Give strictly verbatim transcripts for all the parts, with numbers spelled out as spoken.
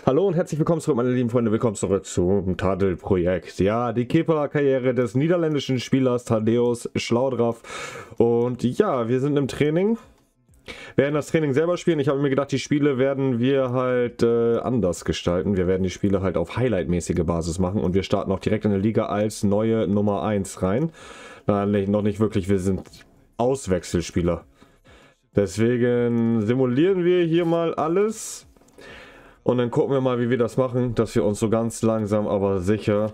Hallo und herzlich willkommen zurück, meine lieben Freunde. Willkommen zurück zum Tadel-Projekt. Ja, die Keeper-Karriere des niederländischen Spielers Tadeusz Schlaudraff. Und ja, wir sind im Training. Wir werden das Training selber spielen. Ich habe mir gedacht, die Spiele werden wir halt äh, anders gestalten. Wir werden die Spiele halt auf Highlight-mäßige Basis machen. Und wir starten auch direkt in der Liga als neue Nummer eins rein. Nein, noch nicht wirklich. Wir sind Auswechselspieler. Deswegen simulieren wir hier mal alles. Und dann gucken wir mal, wie wir das machen, dass wir uns so ganz langsam, aber sicher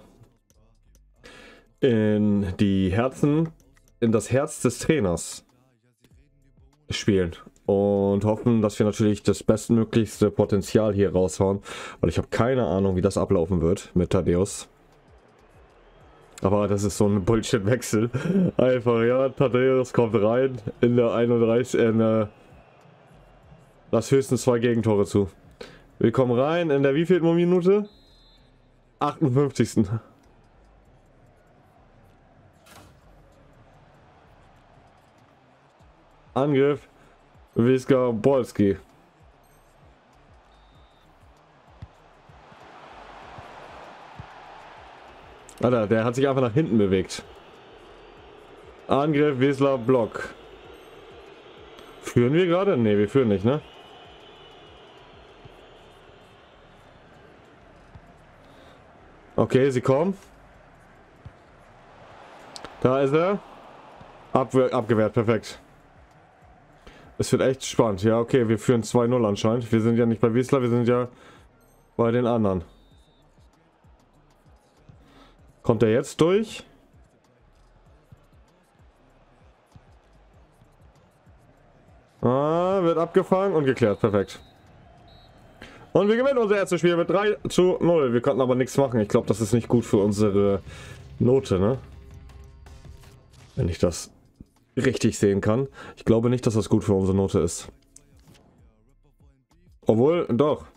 in die Herzen, in das Herz des Trainers spielen. Und hoffen, dass wir natürlich das bestmöglichste Potenzial hier raushauen. Weil ich habe keine Ahnung, wie das ablaufen wird mit Tadeusz. Aber das ist so ein Bullshit-Wechsel. Einfach, ja, Tadeusz kommt rein in der einunddreißig. In der, lass höchstens zwei Gegentore zu. Wir kommen rein in der wievielten Minute? achtundfünfzigsten Angriff. Wiska Bolski. Alter, der hat sich einfach nach hinten bewegt. Angriff Wisla Block. Führen wir gerade? Ne, wir führen nicht, ne? Okay, sie kommen. Da ist er. Abwehr, abgewehrt, perfekt. Es wird echt spannend. Ja, okay, wir führen zwei null anscheinend. Wir sind ja nicht bei Wisla, wir sind ja bei den anderen. Kommt er jetzt durch? Ah, wird abgefangen und geklärt, perfekt. Und wir gewinnen unser erstes Spiel mit drei zu null. Wir konnten aber nichts machen. Ich glaube, das ist nicht gut für unsere Note, ne? Wenn ich das richtig sehen kann. Ich glaube nicht, dass das gut für unsere Note ist. Obwohl, doch.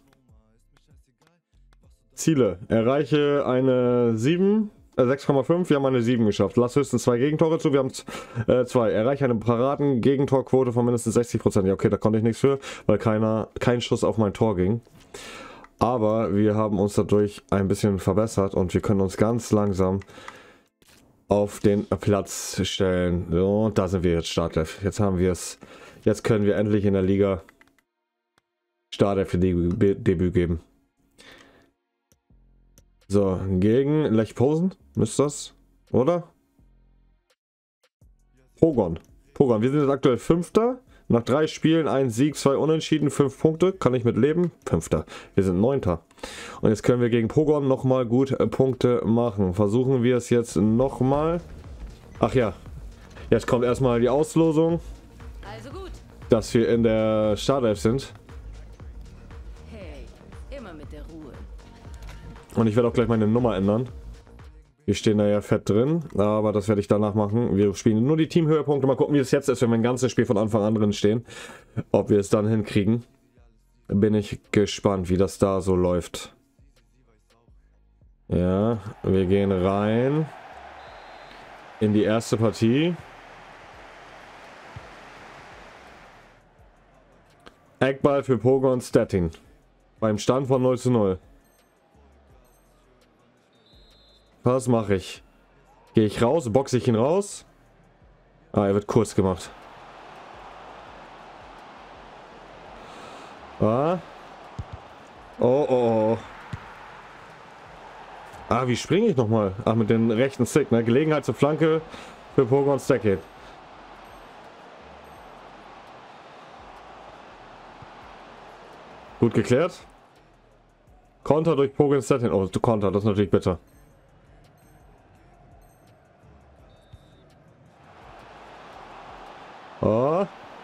Ziele. Erreiche eine sieben, äh sechs Komma fünf. Wir haben eine sieben geschafft. Lass höchstens zwei Gegentore zu. Wir haben äh, zwei. Erreiche eine Paraden-Gegentorquote von mindestens sechzig Prozent. Ja, okay, da konnte ich nichts für, weil keiner, kein Schuss auf mein Tor ging. Aber wir haben uns dadurch ein bisschen verbessert und wir können uns ganz langsam auf den Platz stellen. So, und da sind wir jetzt Startelf. Jetzt haben wir es. Jetzt können wir endlich in der Liga Startelf für Debüt geben. So, gegen Lech Posen müsste das, oder? Pogon. Pogon. Wir sind jetzt aktuell Fünfter. Nach drei Spielen, ein Sieg, zwei Unentschieden, fünf Punkte. Kann ich mit leben? Fünfter. Wir sind Neunter. Und jetzt können wir gegen Pogon nochmal gut äh, Punkte machen. Versuchen wir es jetzt nochmal. Ach ja. Jetzt kommt erstmal die Auslosung. Also gut. Dass wir in der Startelf sind. Hey, immer mit der Ruhe. Und ich werde auch gleich meine Nummer ändern. Wir stehen da ja fett drin, aber das werde ich danach machen. Wir spielen nur die Teamhöhepunkte. Mal gucken, wie es jetzt ist, wenn wir ein ganzes Spiel von Anfang an drin stehen. Ob wir es dann hinkriegen. Bin ich gespannt, wie das da so läuft. Ja, wir gehen rein in die erste Partie. Eckball für Pogon Stettin. Beim Stand von null zu null. Was mache ich? Gehe ich raus? Boxe ich ihn raus? Ah, er wird kurz gemacht. Ah. Oh, oh, oh. Ah, wie springe ich nochmal? Ach, mit dem rechten Stick, ne? Gelegenheit zur Flanke für Pogon Stettin. Gut geklärt. Konter durch Pogon Stettin. Oh, du Konter, das ist natürlich bitter. Oh.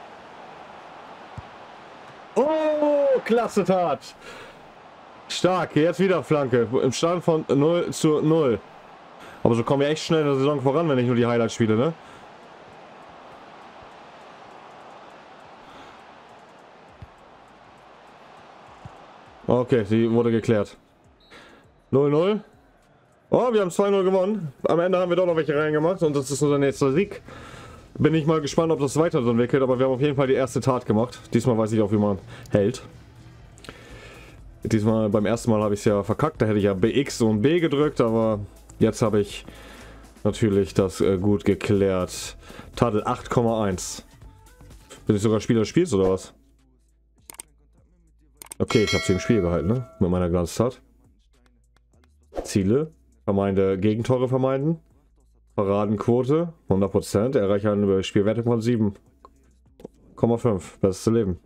Oh, klasse Tat. Stark, jetzt wieder Flanke. Im Stand von null zu null. Aber so kommen wir echt schnell in der Saison voran, wenn ich nur die Highlights spiele, ne? Okay, sie wurde geklärt. null null. Oh, wir haben zwei null gewonnen. Am Ende haben wir doch noch welche reingemacht und das ist unser nächster Sieg. Bin ich mal gespannt, ob das weiter so entwickelt, aber wir haben auf jeden Fall die erste Tat gemacht. Diesmal weiß ich auch, wie man hält. Diesmal beim ersten Mal habe ich es ja verkackt, da hätte ich ja B X und B gedrückt, aber jetzt habe ich natürlich das äh, gut geklärt. Tadel acht Komma eins. Bin ich sogar Spieler des Spiels oder was? Okay, ich habe sie im Spiel gehalten, ne? Mit meiner Glanztat. Ziele. Vermeide Gegentore vermeiden. Paradenquote. hundert Prozent. Erreiche eine Spielwertung von sieben Komma fünf. Bestes Leben.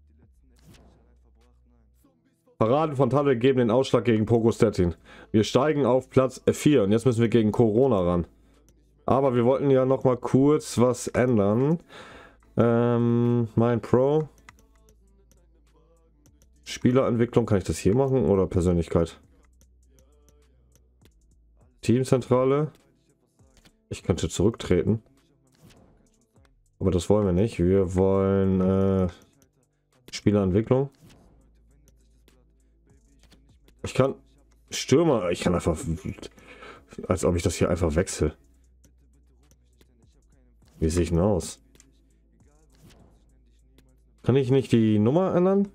Paraden von Tadel geben den Ausschlag gegen Pogo Stettin. Wir steigen auf Platz vier und jetzt müssen wir gegen Corona ran. Aber wir wollten ja noch mal kurz was ändern. Ähm, mein Pro. Spielerentwicklung, kann ich das hier machen oder Persönlichkeit? Teamzentrale. Ich könnte zurücktreten. Aber das wollen wir nicht. Wir wollen äh, Spielerentwicklung. Ich kann Stürmer, ich kann einfach, als ob ich das hier einfach wechsle. Wie sehe ich denn aus? Kann ich nicht die Nummer ändern?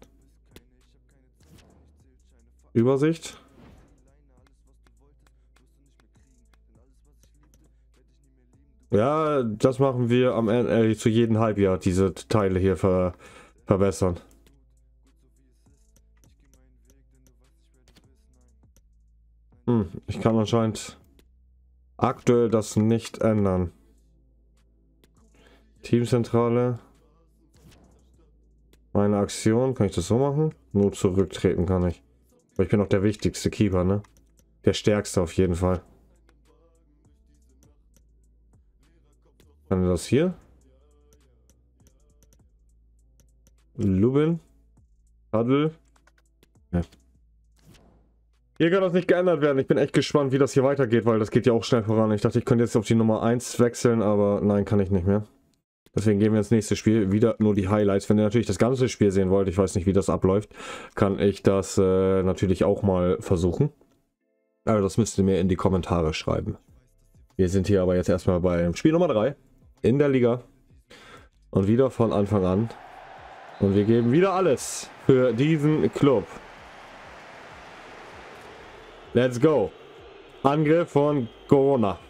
Übersicht. Ja, das machen wir am Ende äh, zu jedem Halbjahr, diese Teile hier ver verbessern. Hm, ich kann anscheinend aktuell das nicht ändern. Teamzentrale. Meine Aktion, kann ich das so machen? Nur zurücktreten kann ich. Aber ich bin auch der wichtigste Keeper, ne? Der stärkste auf jeden Fall. Kann ich das hier? Lubin. Tadel. Ja. Hier kann das nicht geändert werden. Ich bin echt gespannt, wie das hier weitergeht, weil das geht ja auch schnell voran. Ich dachte, ich könnte jetzt auf die Nummer eins wechseln, aber nein, kann ich nicht mehr. Deswegen gehen wir ins nächste Spiel. Wieder nur die Highlights. Wenn ihr natürlich das ganze Spiel sehen wollt, ich weiß nicht, wie das abläuft, kann ich das äh, natürlich auch mal versuchen. Aber das müsst ihr mir in die Kommentare schreiben. Wir sind hier aber jetzt erstmal beim Spiel Nummer drei in der Liga. Und wieder von Anfang an. Und wir geben wieder alles für diesen Club. Let's go. Angriff von Corona.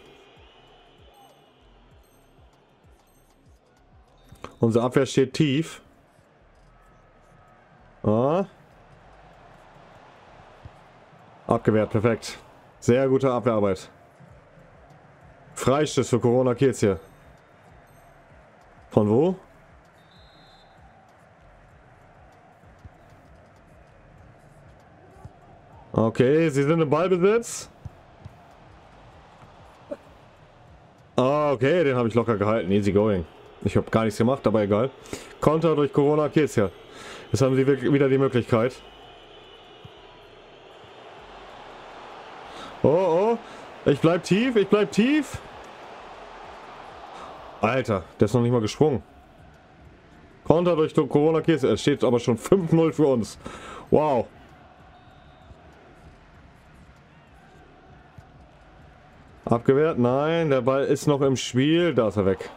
Unsere Abwehr steht tief. Ah. Abgewehrt, perfekt. Sehr gute Abwehrarbeit. Freistoß für Corona Kiez hier. Von wo? Okay, sie sind im Ballbesitz. Ah, okay, den habe ich locker gehalten. Easy going. Ich habe gar nichts gemacht, aber egal. Konter durch Corona geht's ja. Jetzt haben sie wieder die Möglichkeit. Oh, oh. Ich bleib tief, ich bleib tief. Alter, der ist noch nicht mal gesprungen. Konter durch Corona geht's. Es steht aber schon fünf null für uns. Wow. Abgewehrt? Nein, der Ball ist noch im Spiel. Da ist er weg.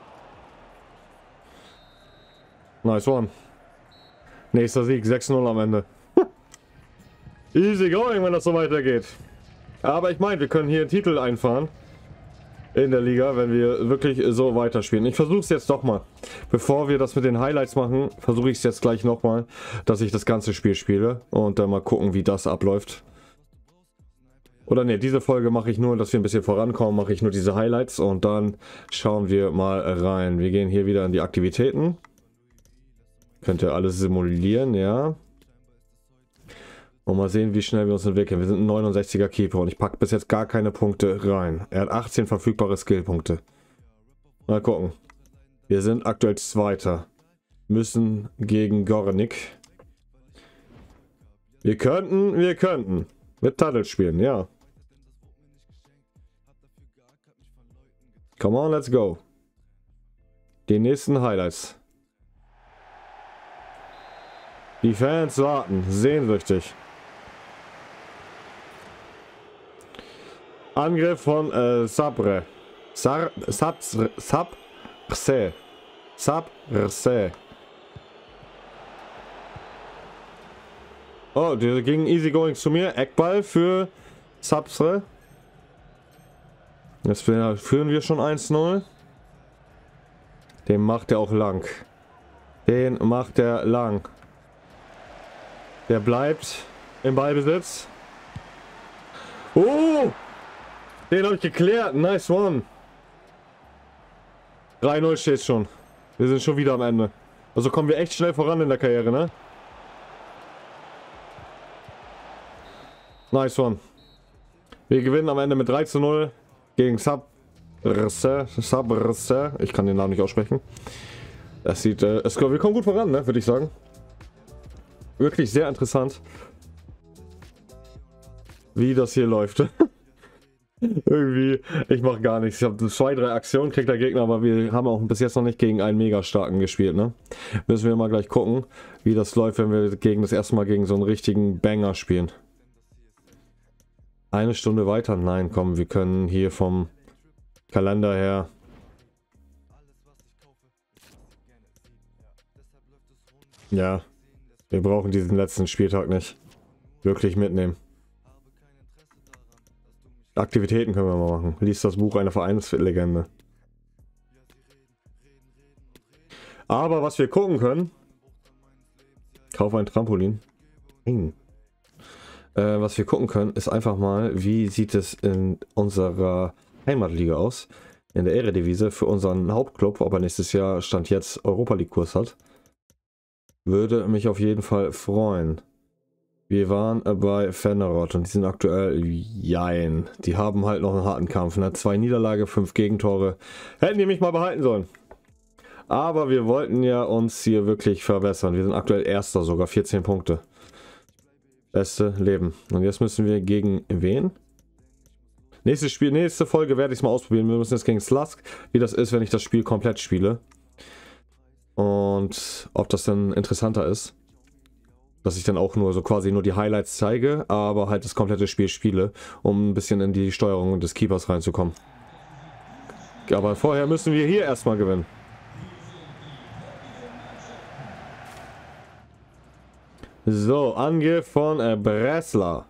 Nice one. Nächster Sieg, sechs null am Ende. Easy going, wenn das so weitergeht. Aber ich meine, wir können hier einen Titel einfahren. In der Liga, wenn wir wirklich so weiterspielen. Ich versuche es jetzt doch mal. Bevor wir das mit den Highlights machen, versuche ich es jetzt gleich nochmal, dass ich das ganze Spiel spiele. Und dann mal gucken, wie das abläuft. Oder ne, diese Folge mache ich nur, dass wir ein bisschen vorankommen, mache ich nur diese Highlights. Und dann schauen wir mal rein. Wir gehen hier wieder in die Aktivitäten. Könnt ihr alles simulieren, ja. Und mal sehen, wie schnell wir uns entwickeln. Wir sind ein neunundsechziger Keeper und ich packe bis jetzt gar keine Punkte rein. Er hat achtzehn verfügbare Skillpunkte. Mal gucken. Wir sind aktuell Zweiter. Müssen gegen Gornik. Wir könnten, wir könnten. Mit Tadel spielen, ja. Come on, let's go. Die nächsten Highlights. Die Fans warten, sehnsüchtig. Angriff von äh, Sabre. Sar, Sab, Sab, Sabrse. Sabrse. Oh, der ging easy going zu mir. Eckball für Sapsre. Jetzt führen wir schon eins null. Den macht er auch lang. Den macht er lang. Der bleibt im Ballbesitz. Oh! Den habe ich geklärt. Nice one. drei null steht schon. Wir sind schon wieder am Ende. Also kommen wir echt schnell voran in der Karriere, ne? Nice one. Wir gewinnen am Ende mit drei zu null gegen Sabrse. Sabrse. Ich kann den Namen nicht aussprechen. Das sieht, äh, es, wir kommen gut voran, ne, würde ich sagen. Wirklich sehr interessant, wie das hier läuft. Irgendwie, ich mache gar nichts. Ich habe zwei, drei Aktionen, kriegt der Gegner, aber wir haben auch bis jetzt noch nicht gegen einen mega starken gespielt, ne? Müssen wir mal gleich gucken, wie das läuft, wenn wir gegen das erste Mal gegen so einen richtigen Banger spielen. Eine Stunde weiter? Nein, komm, wir können hier vom Kalender her. Ja, wir brauchen diesen letzten Spieltag nicht wirklich mitnehmen. Aktivitäten können wir mal machen. Lies das Buch einer Vereinslegende. Aber was wir gucken können, kauf ein Trampolin. Hm. Äh, was wir gucken können, ist einfach mal, wie sieht es in unserer Heimatliga aus, in der Eredivisie für unseren Hauptclub, ob er nächstes Jahr Stand jetzt Europa League Kurs hat. Würde mich auf jeden Fall freuen. Wir waren bei Feyenoord und die sind aktuell jein. Die haben halt noch einen harten Kampf. Ne? Zwei Niederlage, fünf Gegentore. Hätten die mich mal behalten sollen. Aber wir wollten ja uns hier wirklich verbessern. Wir sind aktuell Erster, sogar vierzehn Punkte. Beste Leben. Und jetzt müssen wir gegen wen? Nächstes Spiel, nächste Folge werde ich es mal ausprobieren. Wir müssen jetzt gegen Slask, wie das ist, wenn ich das Spiel komplett spiele. Und ob das dann interessanter ist. Dass ich dann auch nur so quasi nur die Highlights zeige, aber halt das komplette Spiel spiele, um ein bisschen in die Steuerung des Keepers reinzukommen. Aber vorher müssen wir hier erstmal gewinnen. So, Angriff von äh, Bresla.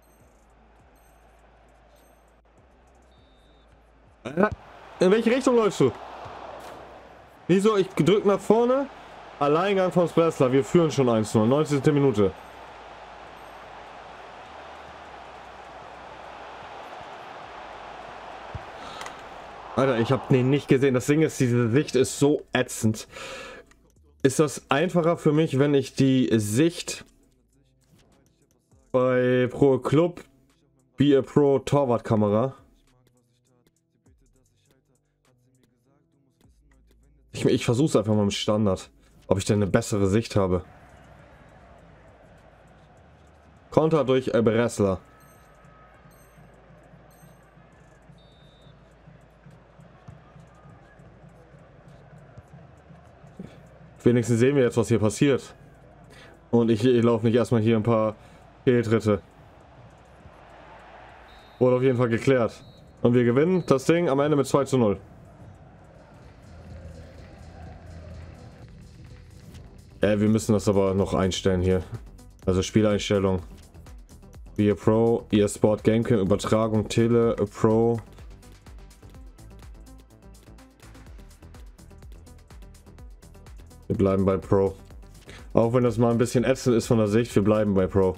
Äh, in welche Richtung läufst du? Wieso? Ich drück nach vorne. Alleingang von Bresla. Wir führen schon eins null. neunzigste Minute. Alter, ich habe den nicht gesehen. Das Ding ist, diese Sicht ist so ätzend. Ist das einfacher für mich, wenn ich die Sicht bei Pro Club wie Pro Torwartkamera? Ich, ich versuche es einfach mal mit Standard, ob ich denn eine bessere Sicht habe. Konter durch Bresla. Wenigstens sehen wir jetzt, was hier passiert. Und ich, ich laufe nicht erstmal hier ein paar Fehltritte. Wurde auf jeden Fall geklärt. Und wir gewinnen das Ding am Ende mit zwei zu null. Äh, wir müssen das aber noch einstellen hier. Also Spieleinstellung. Wir Pro, eSport, Gamecam, Übertragung, Tele, Pro. Wir bleiben bei Pro. Auch wenn das mal ein bisschen ätzend ist von der Sicht, wir bleiben bei Pro.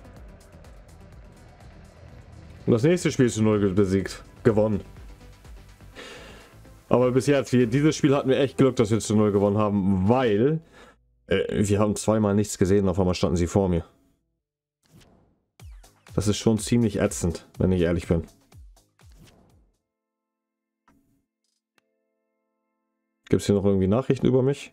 Und das nächste Spiel ist zu null besiegt. Gewonnen. Aber bis jetzt, wir, dieses Spiel hatten wir echt Glück, dass wir zu null gewonnen haben, weil äh, wir haben zweimal nichts gesehen, auf einmal standen sie vor mir. Das ist schon ziemlich ätzend, wenn ich ehrlich bin. Gibt es hier noch irgendwie Nachrichten über mich?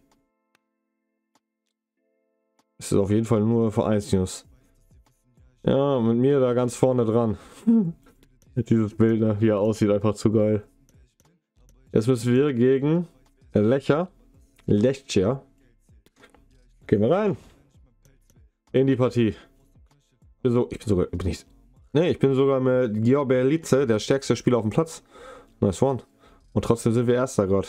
Es ist auf jeden Fall nur Vereinsnews. Ja, mit mir da ganz vorne dran. Dieses Bild, ne, wie er aussieht, einfach zu geil. Jetzt müssen wir gegen Lecha. Lechia. Gehen wir rein. In die Partie. Ich bin, so, ich bin sogar. Bin ich, nee, ich bin sogar mit Giobelice, der stärkste Spieler auf dem Platz. Nice one. Und trotzdem sind wir Erster gerade.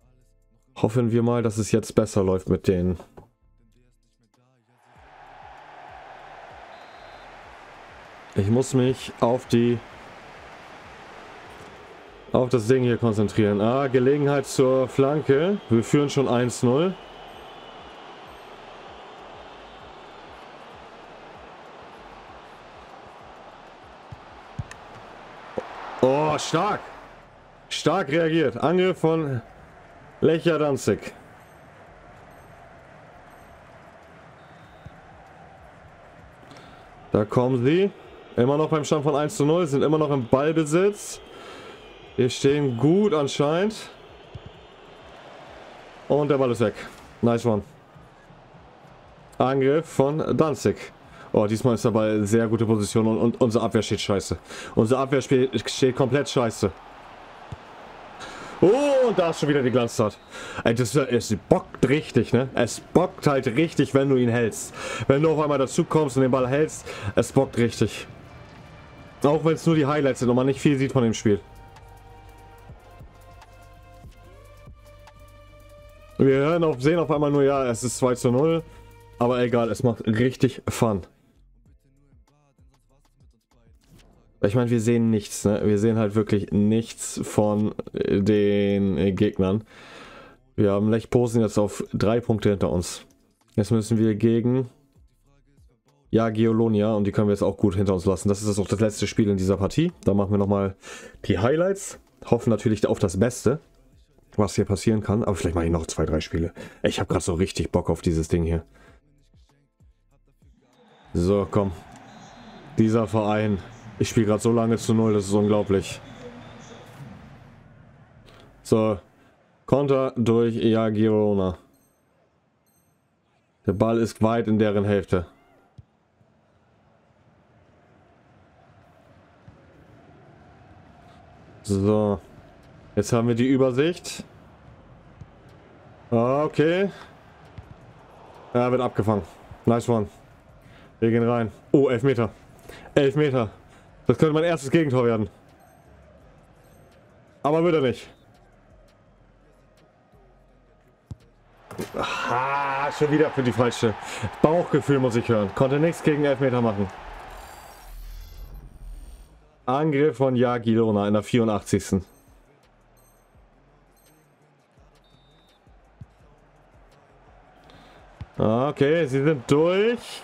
Hoffen wir mal, dass es jetzt besser läuft mit denen. Ich muss mich auf die... auf das Ding hier konzentrieren. Ah, Gelegenheit zur Flanke. Wir führen schon eins null. Oh, stark. Stark reagiert. Angriff von Lechia Danzig. Da kommen sie. Immer noch beim Stand von eins zu null. Sind immer noch im Ballbesitz. Wir stehen gut anscheinend. Und der Ball ist weg. Nice one. Angriff von Danzig. Oh, diesmal ist der Ball in sehr gute Position und, und unsere Abwehr steht scheiße. Unsere Abwehr steht, steht komplett scheiße. Oh, und da ist schon wieder die Glanztat. Ey, das, es bockt richtig, ne? Es bockt halt richtig, wenn du ihn hältst. Wenn du auf einmal dazu kommst und den Ball hältst, es bockt richtig. Auch wenn es nur die Highlights sind und man nicht viel sieht von dem Spiel. Wir hören auf, sehen auf einmal nur, ja, es ist zwei zu null. Aber egal, es macht richtig Fun. Ich meine, wir sehen nichts, ne? Wir sehen halt wirklich nichts von den Gegnern. Wir haben Lech Posen jetzt auf drei Punkte hinter uns. Jetzt müssen wir gegen Jagiellonia und die können wir jetzt auch gut hinter uns lassen. Das ist auch das letzte Spiel in dieser Partie. Da machen wir nochmal die Highlights. Hoffen natürlich auf das Beste, was hier passieren kann. Aber vielleicht mache ich noch zwei, drei Spiele. Ich habe gerade so richtig Bock auf dieses Ding hier. So, komm. Dieser Verein. Ich spiele gerade so lange zu null, das ist unglaublich. So. Konter durch Jagiellonia. Der Ball ist weit in deren Hälfte. So. Jetzt haben wir die Übersicht. Okay. Ja, wird abgefangen. Nice one. Wir gehen rein. Oh, elf Meter. elf Meter. Das könnte mein erstes Gegentor werden. Aber wird er nicht. Ah, schon wieder für die falsche. Bauchgefühl muss ich hören. Konnte nichts gegen elf Meter machen. Angriff von Jagiellonia in der vierundachtzigsten Okay, sie sind durch.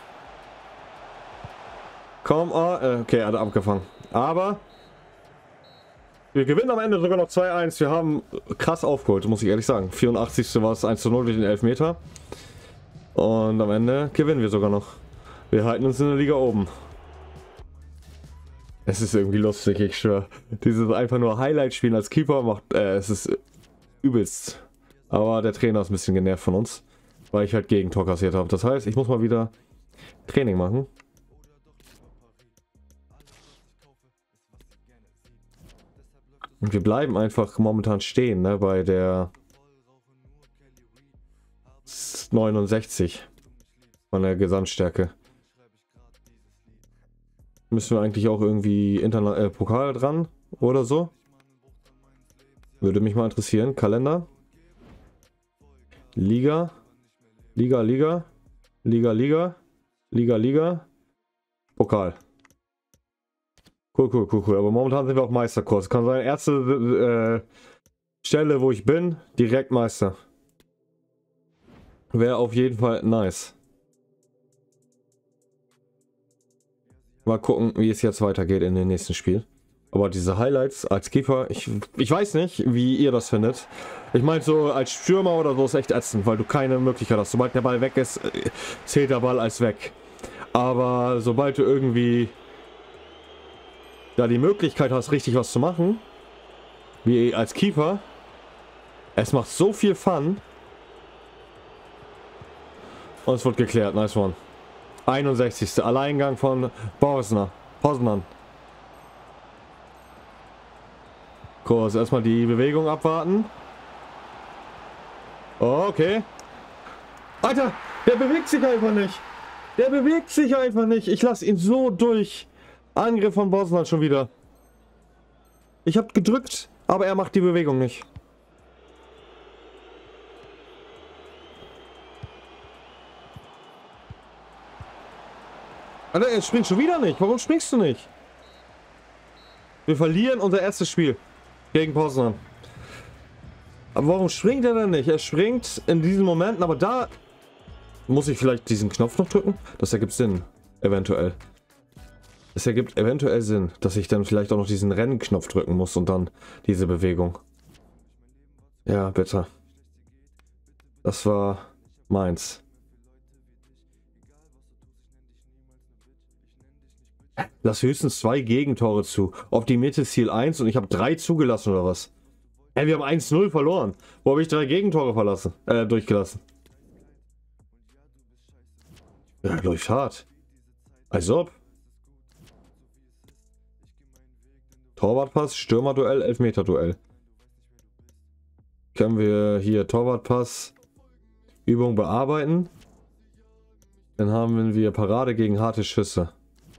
Komm, oh, okay, er hat abgefangen. Aber wir gewinnen am Ende sogar noch zwei eins. Wir haben krass aufgeholt, muss ich ehrlich sagen. vierundachtzigste war es eins zu null durch den Elfmeter. Und am Ende gewinnen wir sogar noch. Wir halten uns in der Liga oben. Es ist irgendwie lustig, ich schwöre. Dieses einfach nur Highlight spielen als Keeper macht, äh, es ist übelst. Aber der Trainer ist ein bisschen genervt von uns, weil ich halt Gegentor kassiert habe. Das heißt, ich muss mal wieder Training machen. Und wir bleiben einfach momentan stehen, ne, bei der neunundsechzig von der Gesamtstärke. Müssen wir eigentlich auch irgendwie Interna äh, Pokal dran oder so? Würde mich mal interessieren. Kalender. Liga. Liga, Liga. Liga, Liga. Liga, Liga. Pokal. Cool, cool, cool, cool. Aber momentan sind wir auf Meisterkurs. Kann sein, erste äh, Stelle, wo ich bin, direkt Meister. Wäre auf jeden Fall nice. Mal gucken, wie es jetzt weitergeht in dem nächsten Spiel. Aber diese Highlights als Keeper, ich, ich weiß nicht, wie ihr das findet. Ich meine, so als Stürmer oder so ist echt ätzend, weil du keine Möglichkeit hast. Sobald der Ball weg ist, zählt der Ball als weg. Aber sobald du irgendwie da die Möglichkeit hast, richtig was zu machen, wie als Keeper, es macht so viel Fun. Und es wird geklärt, nice one. einundsechzigste Alleingang von Bosner. Poznan. Kurz erstmal die Bewegung abwarten. Okay. Alter, der bewegt sich einfach nicht. Der bewegt sich einfach nicht. Ich lasse ihn so durch. Angriff von Bosnan schon wieder. Ich habe gedrückt, aber er macht die Bewegung nicht. Alter, er springt schon wieder nicht. Warum springst du nicht? Wir verlieren unser erstes Spiel gegen Poznan. Aber warum springt er denn nicht? Er springt in diesen Momenten, aber da muss ich vielleicht diesen Knopf noch drücken? Das ergibt Sinn, eventuell. Es ergibt eventuell Sinn, dass ich dann vielleicht auch noch diesen Rennknopf drücken muss und dann diese Bewegung. Ja, bitte. Das war meins. Lass höchstens zwei Gegentore zu. Optimierte Ziel eins und ich habe drei zugelassen oder was? Ey, wir haben eins null verloren. Wo habe ich drei Gegentore verlassen? Äh, durchgelassen. Ja, läuft hart. Als ob. Torwartpass, Stürmerduell, Elfmeterduell. Können wir hier Torwartpass Übung bearbeiten. Dann haben wir Parade gegen harte Schüsse.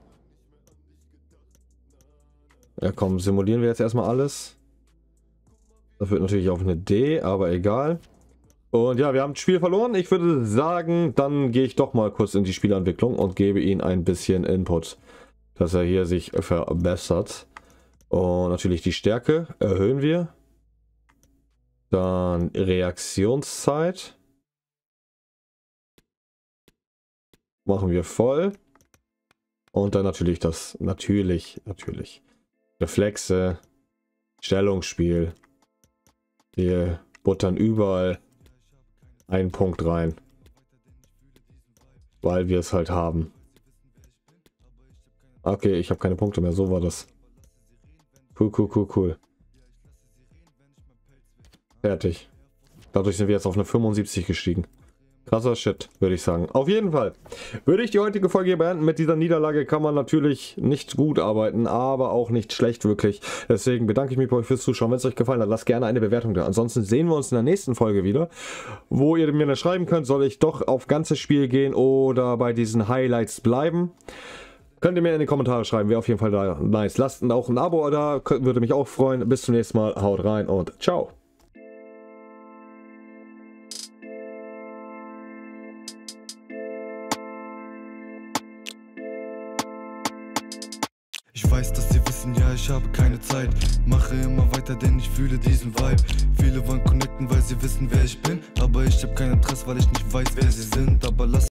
Ja komm, simulieren wir jetzt erstmal alles. Das wird natürlich auf eine D, aber egal. Und ja, wir haben das Spiel verloren. Ich würde sagen, dann gehe ich doch mal kurz in die Spielentwicklung und gebe ihm ein bisschen Input, dass er hier sich verbessert. Und natürlich die Stärke erhöhen wir. Dann Reaktionszeit. Machen wir voll. Und dann natürlich das, natürlich, natürlich. Reflexe, Stellungsspiel. Wir buttern überall einen Punkt rein. Weil wir es halt haben. Okay, ich habe keine Punkte mehr, so war das. Cool, cool, cool, cool. Fertig. Dadurch sind wir jetzt auf eine fünfundsiebzig gestiegen. Krasser Shit, würde ich sagen. Auf jeden Fall würde ich die heutige Folge hier beenden. Mit dieser Niederlage kann man natürlich nicht gut arbeiten, aber auch nicht schlecht wirklich. Deswegen bedanke ich mich bei euch fürs Zuschauen. Wenn es euch gefallen hat, lasst gerne eine Bewertung da. Ansonsten sehen wir uns in der nächsten Folge wieder, wo ihr mir schreiben könnt, soll ich doch auf ganzes Spiel gehen oder bei diesen Highlights bleiben. Könnt ihr mir in die Kommentare schreiben, wäre auf jeden Fall da nice. Lasst auch ein Abo da, würde mich auch freuen. Bis zum nächsten Mal, haut rein und ciao. Ich weiß, dass sie wissen, ja, ich habe keine Zeit. Mache immer weiter, denn ich fühle diesen Vibe. Viele wollen connecten, weil sie wissen, wer ich bin. Aber ich habe kein Interesse, weil ich nicht weiß, wer sie sind. Aber lass